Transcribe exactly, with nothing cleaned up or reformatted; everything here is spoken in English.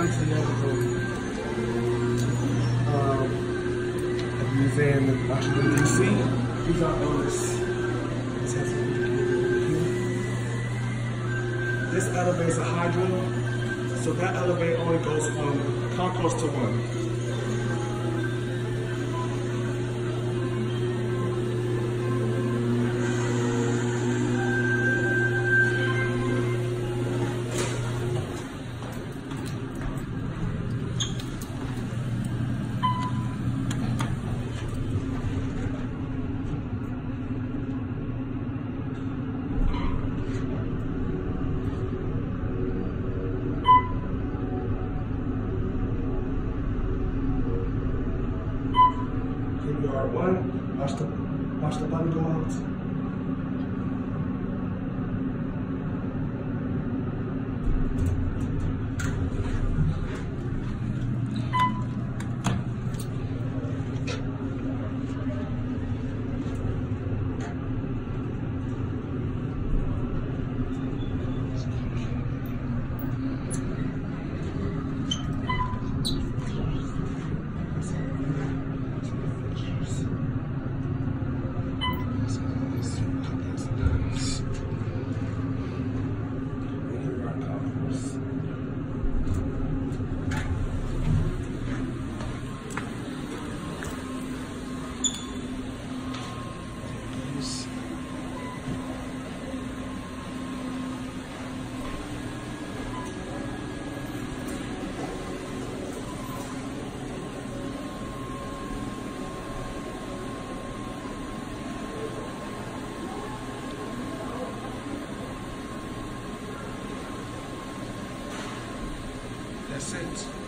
on to the other room. Um, a museum in Washington, D C. These are those. This elevator is a hydrant, so that elevator only goes from concourse to one. Yard one, watch the, watch the button go out. That's it.